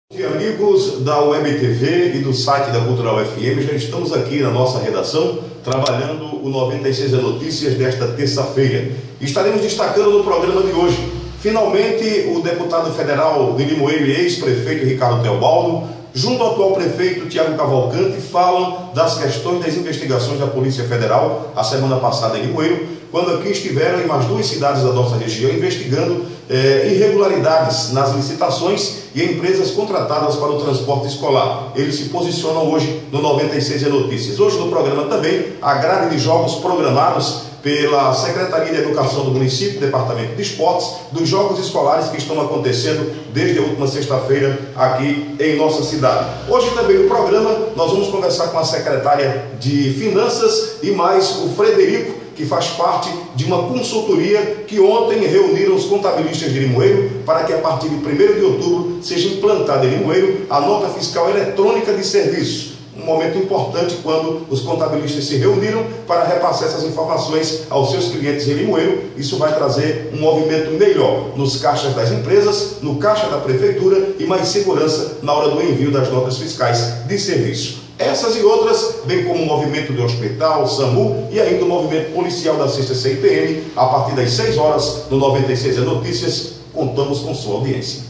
Bom dia, amigos da Web TV e do site da Cultural FM. Já estamos aqui na nossa redação trabalhando o 96 Notícias desta terça-feira. Estaremos destacando no programa de hoje. Finalmente, o deputado federal de Limoeiro e ex-prefeito Ricardo Teobaldo, junto ao atual prefeito Tiago Cavalcante, falam das questões das investigações da Polícia Federal a semana passada em Limoeiro, quando aqui estiveram em mais duas cidades da nossa região investigando irregularidades nas licitações e empresas contratadas para o transporte escolar. Eles se posicionam hoje no 96 Notícias. Hoje no programa também a grade de jogos programados pela Secretaria de Educação do município, Departamento de Esportes, dos jogos escolares que estão acontecendo desde a última sexta-feira aqui em nossa cidade. Hoje também no programa nós vamos conversar com a secretária de Finanças e mais o Frederico, que faz parte de uma consultoria que ontem reuniram os contabilistas de Limoeiro para que a partir de 1º de outubro seja implantada em Limoeiro a nota fiscal eletrônica de serviço. Um momento importante quando os contabilistas se reuniram para repassar essas informações aos seus clientes em Limoeiro. Isso vai trazer um movimento melhor nos caixas das empresas, no caixa da prefeitura e mais segurança na hora do envio das notas fiscais de serviço. Essas e outras, bem como o movimento do hospital, SAMU e ainda o movimento policial da 6ª CIPM, a partir das 6 horas no 96 Notícias, contamos com sua audiência.